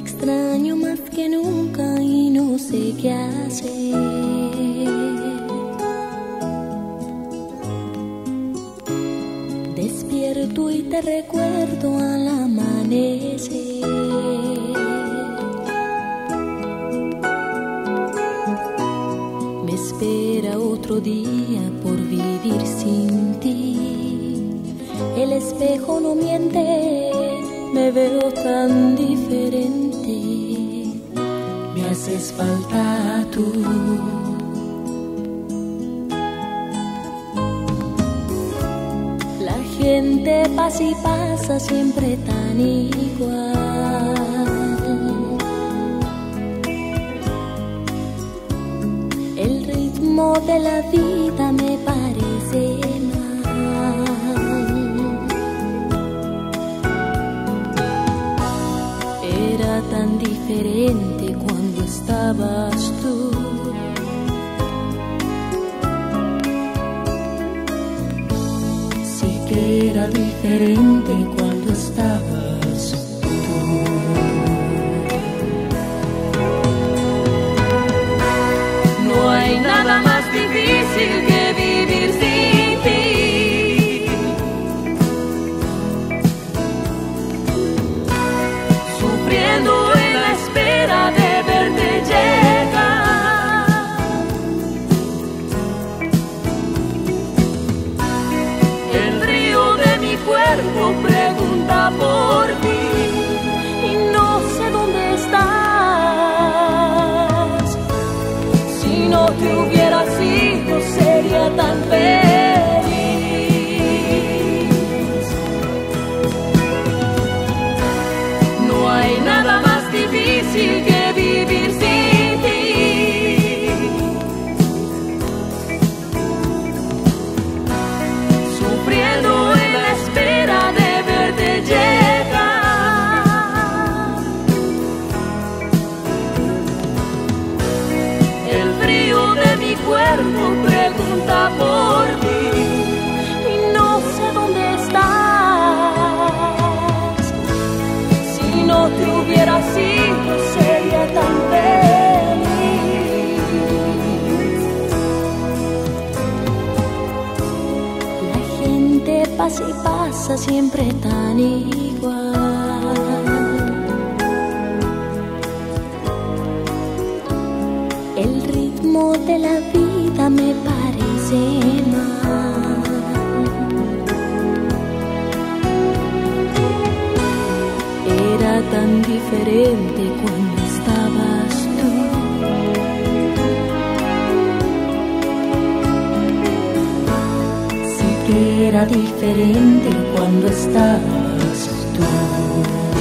extraño más que nunca y no sé qué hacer. Despierto y te recuerdo al amanecer. Me espera otro día por vivir sin ti. El espejo no miente, me veo tan diferente. Me haces falta tú. La gente pasa y pasa siempre tan igual. El ritmo de la vida me parece mal. Era tan diferente cuando estabas tú. Sí que era diferente cuando estabas tú. No hay nada más difícil que vivir sin ti. Sufriendo en la espera de verte llegar. El río de mi cuerpo pregunta por ti y no sé dónde estás. Si no te hubiera sido sería tan feliz. No hay nada más difícil que vivir sin ti. Sufriendo en la espera de verte llegar. El frío de mi cuerpo pregunta por ti y no sé dónde estás. Si no te hubiera sido sería tan feliz. La gente pasa y pasa siempre tan igual. El ritmo de la vida me parece mal. Era tan diferente cuando estabas tú. Sí que era diferente cuando estabas tú.